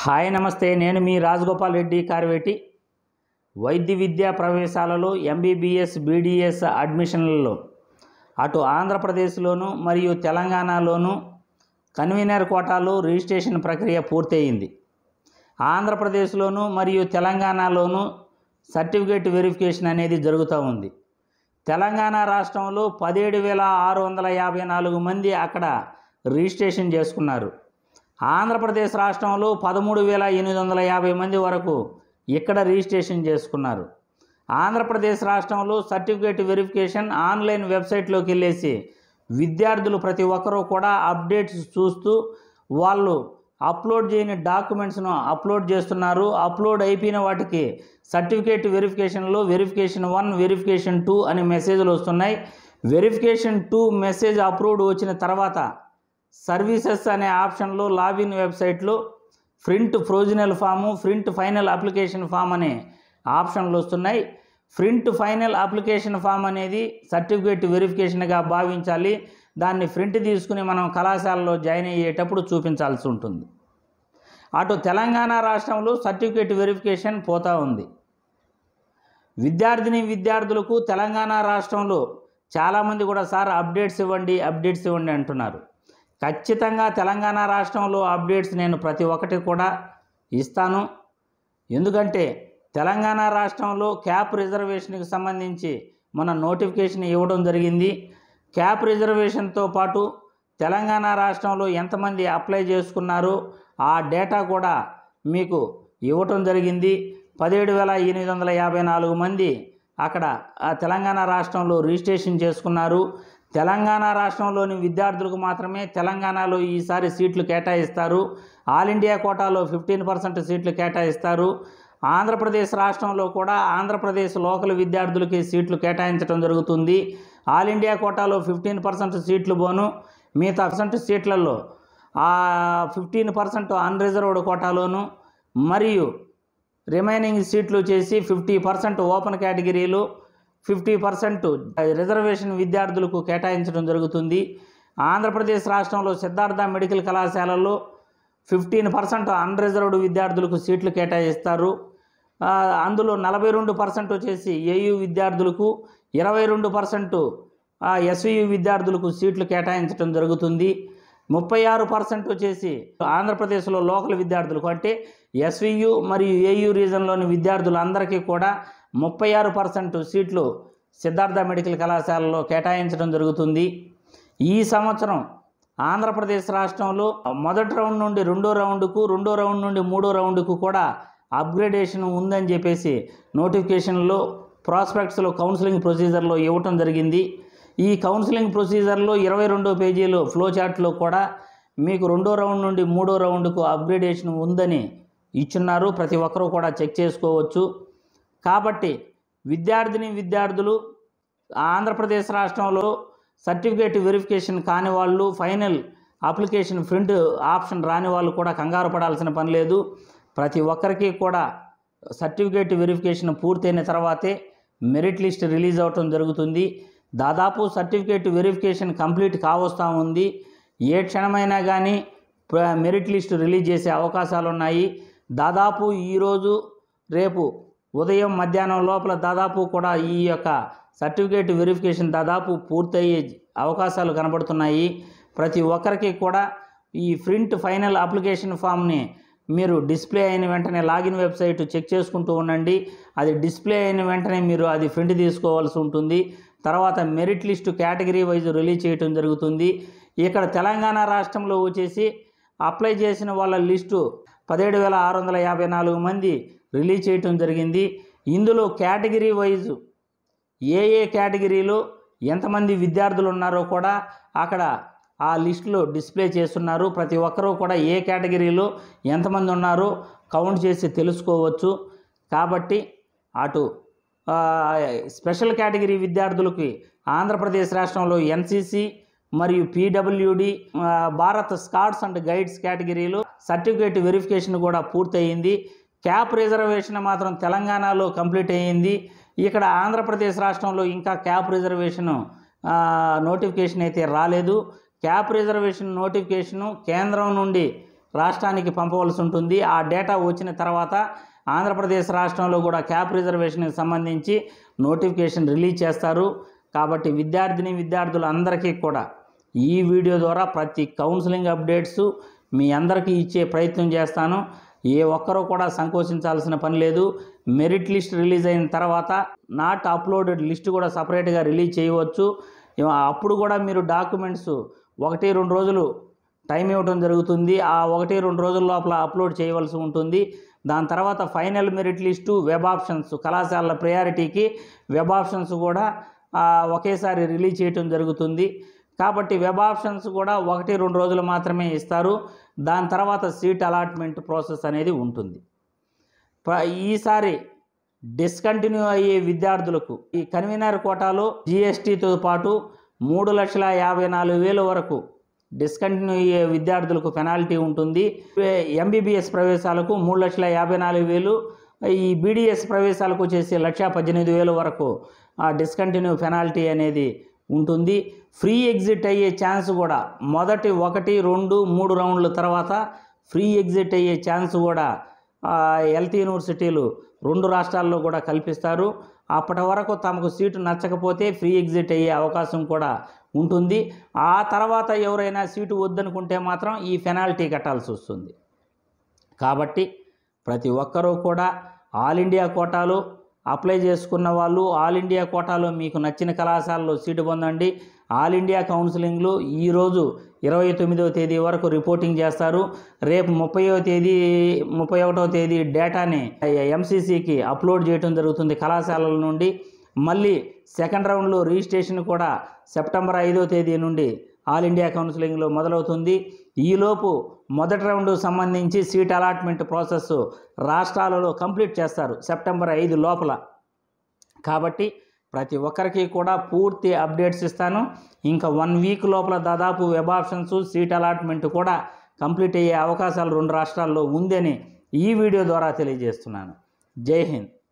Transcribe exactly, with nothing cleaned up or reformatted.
Hi నమస్తే, నేను మీ రాజగోపాల్ రెడ్డి కార్వేటి. వైద్య విద్యా ప్రవేశాలలో ఎంబీబీఎస్ బీడీఎస్ అడ్మిషన్లలో అటు ఆంధ్రప్రదేశ్లోను మరియు తెలంగాణలోను కన్వీనర్ కోటాలో రిజిస్ట్రేషన్ ప్రక్రియ పూర్తయింది. ఆంధ్రప్రదేశ్లోను మరియు తెలంగాణలోను సర్టిఫికేట్ వెరిఫికేషన్ అనేది జరుగుతూ ఉంది. తెలంగాణ రాష్ట్రంలో పదిహేడు వేల ఆరు వందల యాభై నాలుగు మంది అక్కడ రిజిస్ట్రేషన్ చేసుకున్నారు. ఆంధ్రప్రదేశ్ రాష్ట్రంలో పదమూడు వేల ఎనిమిది వందల యాభై మంది వరకు ఇక్కడ రిజిస్ట్రేషన్ చేసుకున్నారు. ఆంధ్రప్రదేశ్ రాష్ట్రంలో సర్టిఫికేట్ వెరిఫికేషన్ ఆన్లైన్ వెబ్సైట్లోకి వెళ్ళేసి విద్యార్థులు ప్రతి ఒక్కరూ కూడా అప్డేట్స్ చూస్తూ వాళ్ళు అప్లోడ్ చేయని డాక్యుమెంట్స్ను అప్లోడ్ చేస్తున్నారు. అప్లోడ్ అయిపోయిన వాటికి సర్టిఫికేట్ వెరిఫికేషన్లో వెరిఫికేషన్ వన్ వెరిఫికేషన్ టూ అనే మెసేజ్లు వస్తున్నాయి. వెరిఫికేషన్ టూ మెసేజ్ అప్రూవ్డ్ వచ్చిన తర్వాత సర్వీసెస్ అనే ఆప్షన్లో లాగిన్ వెబ్సైట్లో print provisional form, print final application form అనే ఆప్షన్లు వస్తున్నాయి. ప్రింట్ ఫైనల్ అప్లికేషన్ ఫామ్ అనేది సర్టిఫికేట్ వెరిఫికేషన్గా భావించాలి. దాన్ని ప్రింట్ తీసుకుని మనం కళాశాలలో జాయిన్ అయ్యేటప్పుడు చూపించాల్సి ఉంటుంది. అటు తెలంగాణ రాష్ట్రంలో సర్టిఫికేట్ వెరిఫికేషన్ పోతూ ఉంది. విద్యార్థిని విద్యార్థులకు తెలంగాణ రాష్ట్రంలో చాలామంది కూడా సార్ అప్డేట్స్ ఇవ్వండి అప్డేట్స్ ఇవ్వండి అంటున్నారు. ఖచ్చితంగా తెలంగాణ రాష్ట్రంలో అప్డేట్స్ నేను ప్రతి ఒక్కటి కూడా ఇస్తాను. ఎందుకంటే తెలంగాణ రాష్ట్రంలో క్యాప్ రిజర్వేషన్కి సంబంధించి మన నోటిఫికేషన్ ఇవ్వడం జరిగింది. క్యాప్ రిజర్వేషన్తో పాటు తెలంగాణ రాష్ట్రంలో ఎంతమంది అప్లై చేసుకున్నారో ఆ డేటా కూడా మీకు ఇవ్వటం జరిగింది. పదిహేడు వేల ఎనిమిది వందల యాభై నాలుగు మంది అక్కడ ఆ తెలంగాణ రాష్ట్రంలో రిజిస్ట్రేషన్ చేసుకున్నారు. తెలంగాణ రాష్ట్రంలోని విద్యార్థులకు మాత్రమే తెలంగాణలో ఈసారి సీట్లు కేటాయిస్తారు. ఆల్ ఇండియా కోటాలో ఫిఫ్టీన్ పర్సెంట్ సీట్లు కేటాయిస్తారు. ఆంధ్రప్రదేశ్ రాష్ట్రంలో కూడా ఆంధ్రప్రదేశ్ లోకల్ విద్యార్థులకి సీట్లు కేటాయించడం జరుగుతుంది. ఆల్ ఇండియా కోటాలో ఫిఫ్టీన్ పర్సెంట్ సీట్లు పోను, మిగతా పర్సెంట్ సీట్లలో ఆ ఫిఫ్టీన్ పర్సెంట్ అన్రిజర్వ్డ్ కోటాలోను మరియు రిమైనింగ్ సీట్లు చేసి ఫిఫ్టీ పర్సెంట్ ఓపెన్ కేటగిరీలు, ఫిఫ్టీ పర్సెంట్ రిజర్వేషన్ విద్యార్థులకు కేటాయించడం జరుగుతుంది. ఆంధ్రప్రదేశ్ రాష్ట్రంలో సిద్ధార్థ మెడికల్ కళాశాలలో ఫిఫ్టీన్ పర్సెంట్ అన్రిజర్వ్డ్ విద్యార్థులకు సీట్లు కేటాయిస్తారు. అందులో నలభై రెండు పర్సెంట్ వచ్చేసి ఏయూ విద్యార్థులకు, ఇరవై రెండు పర్సెంట్ ఎస్వీయు విద్యార్థులకు సీట్లు కేటాయించడం జరుగుతుంది. ముప్పై ఆరు పర్సెంట్ వచ్చేసి ఆంధ్రప్రదేశ్లో లోకల్ విద్యార్థులకు అంటే ఎస్వీయు మరియు ఏయూ రీజన్లోని విద్యార్థులందరికీ కూడా ముప్పై ఆరు పర్సెంట్ సీట్లు సిద్ధార్థ మెడికల్ కళాశాలలో కేటాయించడం జరుగుతుంది. ఈ సంవత్సరం ఆంధ్రప్రదేశ్ రాష్ట్రంలో మొదటి రౌండ్ నుండి రెండో రౌండ్కు, రెండో రౌండ్ నుండి మూడో రౌండ్కు కూడా అప్గ్రేడేషన్ ఉందని చెప్పేసి నోటిఫికేషన్లో ప్రాస్పెక్ట్స్లో కౌన్సిలింగ్ ప్రొసీజర్లో ఇవ్వటం జరిగింది. ఈ కౌన్సిలింగ్ ప్రొసీజర్లో ఇరవై రెండో పేజీలో ఫ్లో చార్ట్లో కూడా మీకు రెండో రౌండ్ నుండి మూడో రౌండ్కు అప్గ్రేడేషన్ ఉందని ఇచ్చున్నారు. ప్రతి ఒక్కరూ కూడా చెక్ చేసుకోవచ్చు. కాబట్టి విద్యార్థిని విద్యార్థులు ఆంధ్రప్రదేశ్ రాష్ట్రంలో సర్టిఫికేట్ వెరిఫికేషన్ కాని వాళ్ళు, ఫైనల్ అప్లికేషన్ ప్రింట్ ఆప్షన్ రాని వాళ్ళు కూడా కంగారు పడాల్సిన పని లేదు. ప్రతి ఒక్కరికి కూడా సర్టిఫికేట్ వెరిఫికేషన్ పూర్తయిన తర్వాతే మెరిట్ లిస్ట్ రిలీజ్ అవ్వటం జరుగుతుంది. దాదాపు సర్టిఫికేట్ వెరిఫికేషన్ కంప్లీట్ కావస్తూ ఉంది. ఏ క్షణమైనా కానీ మెరిట్ లిస్ట్ రిలీజ్ చేసే అవకాశాలు ఉన్నాయి. దాదాపు ఈరోజు రేపు ఉదయం మధ్యాహ్నం లోపల దాదాపు కూడా ఈ యొక్క సర్టిఫికేట్ వెరిఫికేషన్ దాదాపు పూర్తయ్యే అవకాశాలు కనబడుతున్నాయి. ప్రతి ఒక్కరికి కూడా ఈ ప్రింట్ ఫైనల్ అప్లికేషన్ ఫామ్ని మీరు డిస్ప్లే అయిన వెంటనే లాగిన్ వెబ్సైట్ చెక్ చేసుకుంటూ ఉండండి. అది డిస్ప్లే అయిన వెంటనే మీరు అది ప్రింట్ తీసుకోవాల్సి ఉంటుంది. తర్వాత merit list category wise release చేయడం జరుగుతుంది. ఇక్కడ తెలంగాణ రాష్ట్రంలో వచ్చేసి అప్లై చేసిన వాళ్ళ లిస్టు పదిహేడు వేల ఆరు వందల యాభై నాలుగు మంది రిలీజ్ చేయటం జరిగింది. ఇందులో కేటగిరీ వైజ్ ఏ ఏ కేటగిరీలో ఎంతమంది విద్యార్థులు ఉన్నారో కూడా అక్కడ ఆ లిస్టులో డిస్ప్లే చేస్తున్నారు. ప్రతి ఒక్కరూ కూడా ఏ కేటగిరీలో ఎంతమంది ఉన్నారో కౌంట్ చేసి తెలుసుకోవచ్చు. కాబట్టి అటు స్పెషల్ కేటగిరీ విద్యార్థులకి ఆంధ్రప్రదేశ్ రాష్ట్రంలో ఎన్సీసీ మరియు PWD, Bharat scouts and guides కేటగిరీలో సర్టిఫికేట్ వెరిఫికేషన్ కూడా పూర్తయింది. క్యాప్ రిజర్వేషన్ మాత్రం తెలంగాణలో కంప్లీట్ అయ్యింది. ఇక్కడ ఆంధ్రప్రదేశ్ రాష్ట్రంలో ఇంకా క్యాప్ రిజర్వేషన్ నోటిఫికేషన్ అయితే రాలేదు. క్యాప్ రిజర్వేషన్ నోటిఫికేషను కేంద్రం నుండి రాష్ట్రానికి పంపవలసి ఉంటుంది. ఆ డేటా వచ్చిన తర్వాత ఆంధ్రప్రదేశ్ రాష్ట్రంలో కూడా క్యాప్ రిజర్వేషన్కి సంబంధించి నోటిఫికేషన్ రిలీజ్ చేస్తారు. కాబట్టి విద్యార్థిని విద్యార్థులు అందరికీ కూడా ఈ వీడియో ద్వారా ప్రతి కౌన్సిలింగ్ అప్డేట్స్ మీ అందరికీ ఇచ్చే ప్రయత్నం చేస్తాను. ఏ ఒక్కరూ కూడా సంకోచించాల్సిన పని లేదు. మెరిట్ లిస్ట్ రిలీజ్ అయిన తర్వాత నాట్ అప్లోడెడ్ లిస్ట్ కూడా సపరేట్గా రిలీజ్ చేయవచ్చు. అప్పుడు కూడా మీరు డాక్యుమెంట్స్ ఒకటి రెండు రోజులు టైం ఇవ్వడం జరుగుతుంది. ఆ ఒకటి రెండు రోజుల లోపల అప్లోడ్ చేయవలసి ఉంటుంది. దాని తర్వాత final merit list, web options, కళాశాలల ప్రయారిటీకి వెబ్ ఆప్షన్స్ కూడా ఒకేసారి రిలీజ్ చేయటం జరుగుతుంది. కాబట్టి వెబ్ ఆప్షన్స్ కూడా ఒకటి రెండు రోజులు మాత్రమే ఇస్తారు. దాని తర్వాత సీట్ అలాట్మెంట్ ప్రాసెస్ అనేది ఉంటుంది. ఈసారి డిస్కంటిన్యూ అయ్యే విద్యార్థులకు ఈ కన్వీనర్ కోటాలో జిఎస్టీతో పాటు మూడు లక్షల యాభై నాలుగు వేల వరకు డిస్కంటిన్యూ అయ్యే విద్యార్థులకు పెనాల్టీ ఉంటుంది. ఎంబీబీఎస్ ప్రవేశాలకు మూడు లక్షల యాభై నాలుగు వేలు, ఈ బీడీఎస్ ప్రవేశాలకు వచ్చేసి లక్ష పద్దెనిమిది వేల వరకు డిస్కంటిన్యూ పెనాల్టీ అనేది ఉంటుంది. ఫ్రీ ఎగ్జిట్ అయ్యే ఛాన్స్ కూడా మొదటి ఒకటి రెండు మూడు రౌండ్ల తర్వాత ఫ్రీ ఎగ్జిట్ అయ్యే ఛాన్స్ కూడా హెల్త్ యూనివర్సిటీలు రెండు రాష్ట్రాల్లో కూడా కల్పిస్తారు. అప్పటి వరకు తమకు సీటు నచ్చకపోతే ఫ్రీ ఎగ్జిట్ అయ్యే అవకాశం కూడా ఉంటుంది. ఆ తర్వాత ఎవరైనా సీటు వద్దనుకుంటే మాత్రం ఈ పెనాల్టీ కట్టాల్సి వస్తుంది. కాబట్టి ప్రతి ఒక్కరూ కూడా ఆల్ ఇండియా కోటాలో అప్లై చేసుకున్న వాళ్ళు ఆల్ ఇండియా కోటాలో మీకు నచ్చిన కళాశాలలో సీటు పొందండి. ఆల్ ఇండియా కౌన్సిలింగ్లు ఈరోజు ఇరవై తొమ్మిదవ తేదీ వరకు రిపోర్టింగ్ చేస్తారు. రేపు ముప్పైవ తేదీ ముప్పై ఒకటవ తేదీ డేటాని ఎంసీసీకి అప్లోడ్ చేయడం జరుగుతుంది కళాశాలల నుండి. మళ్ళీ సెకండ్ రౌండ్లో రిజిస్ట్రేషన్ కూడా సెప్టెంబర్ ఐదో తేదీ నుండి ఆల్ ఇండియా కౌన్సిలింగ్లో మొదలవుతుంది. ఈలోపు మొదటి రౌండ్ సంబంధించి సీట్ అలాట్మెంట్ ప్రాసెస్ రాష్ట్రాలలో కంప్లీట్ చేస్తారు సెప్టెంబర్ ఐదు లోపల. కాబట్టి ప్రతి ఒక్కరికి కూడా పూర్తి అప్డేట్స్ ఇస్తాను. ఇంకా వన్ వీక్ లోపల దాదాపు వెబ్ ఆప్షన్స్, సీట్ అలాట్మెంట్ కూడా కంప్లీట్ అయ్యే అవకాశాలు రెండు రాష్ట్రాల్లో ఉందని ఈ వీడియో ద్వారా తెలియజేస్తున్నాను. జై హింద్.